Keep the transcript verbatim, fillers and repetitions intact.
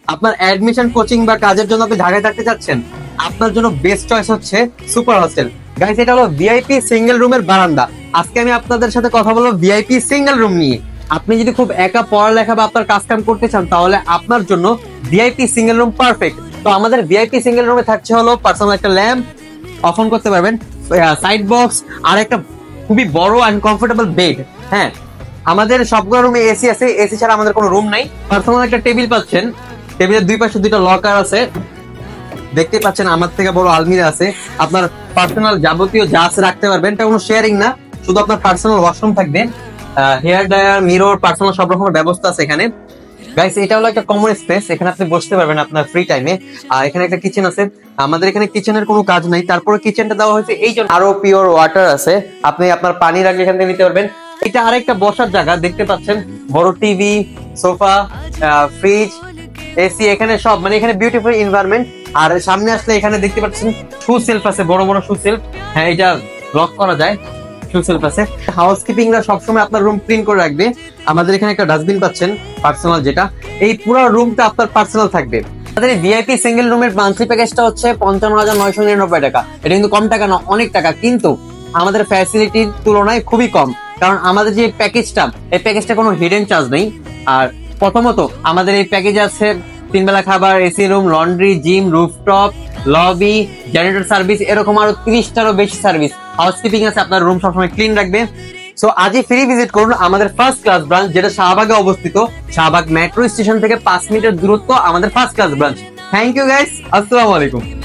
আপনার admission, coaching বা কাজের জন্য আপনি ঢাকায় থাকতে চাচ্ছেন, আপনার জন্য বেস্ট চয়েস হচ্ছে সুপার হস্টেল। গাইস, এটা হলো ভিআইপি সিঙ্গেল রুমের বারান্দা। আজকে আমি আপনাদের সাথে কথা বলবো ভিআইপি সিঙ্গেল রুম নিয়ে। আপনি যদি খুব একা পড়ালেখা বা আপনার কাজ কাম করতে চান, তাহলে আপনার জন্য ভিআইপি সিঙ্গেল রুম পারফেক্ট। তো আমাদের ভিআইপি সিঙ্গেল রুমে থাকছে হলো পার্সোনাল একটা ল্যাম্প, অফ অন করতে পারবেন, সাইড বক্স, আর একটা খুবই বড় এন্ড কমফোর্টেবল বেড। হ্যাঁ, আমাদের সবগুলো রুমে এসি আছে, এসি ছাড়া আমাদের কোনো রুম নাই। পার্সোনাল একটা টেবিল পাচ্ছেন, টেবিলের দুই পাশে দুইটা লকার আছে, দেখতে পাচ্ছেন আমার থেকে বড় আলমিরা আছে। আপনার পার্সোনাল যাবতীয় যা আছে রাখতে পারবেন, এটা কোনো শেয়ারিং না, শুধু আপনার পার্সোনাল ওয়াশরুম থাকবে, হেয়ার ড্রায়ার, মিরর, পার্সোনাল সব রকমের ব্যবস্থা আছে এখানে। গাইস, এটা হলো একটা কমন স্পেস, এখানে আপনি বসতে পারবেন আপনার ফ্রি টাইমে। আর এখানে একটা কিচেন আছে, আমাদের এখানে কিচেনের কোনো কাজ নাই, তারপরে কিচেনটা দেওয়া হয়েছে এই জন্য। আরো পিওর ওয়াটার আছে, আপনি আপনার পানি রাখলে এখান থেকে নিতে পারবেন। এটা আরেকটা বসার জায়গা, দেখতে পাচ্ছেন বড় টিভি, সোফা, ফ্রিজ, এসি, এখানে সব, মানে এখানে বিউটিফুল এনভায়রনমেন্ট। আর সামনে আসলে এখানে দেখতে পাচ্ছেন শু সেলফ আছে, বড় বড় শু সেলফ। হ্যাঁ, এটা লক করা যায়, শু সেলফ আছে। হাউসকিপিং রা সবসময় আপনার রুম ক্লিন করে রাখবে। আমাদের এখানে একটা ডাস্টবিন পাচ্ছেন পার্সোনাল, যেটা এই পুরো রুমটা আপনার পার্সোনাল থাকবে। আমাদের এই ভিআইপি সিঙ্গেল রুমের মান্থলি প্যাকেজটা হচ্ছে পঞ্চান্ন হাজার নয়শো নিরানব্বই টাকা। এটা কিন্তু কম টাকা না, অনেক টাকা, কিন্তু আমাদের ফ্যাসিলিটির তুলনায় খুবই কম। কারণ আমাদের যে প্যাকেজটা, এই প্যাকেজটা কোনো হিডেন চার্জ নেই। আর প্রথমত আমাদের এই প্যাকেজ আছে তিন বেলা খাবার, AC room, laundry, gym, rooftop, lobby, generator service, এরকম আরো ত্রিশটারও বেশি সার্ভিস। হাউসকিপিং আছে, আপনার রুম সবসময় ক্লিন রাখবে। সো আজই ফ্রি ভিজিট করুন আমাদের ফার্স্ট ক্লাস ব্রাঞ্চ, যেটা শাহবাগে অবস্থিত। শাহবাগ মেট্রো স্টেশন থেকে পাঁচ মিনিটের দূরত্ব আমাদের first class branch. Thank you guys, আসসালামু আলাইকুম।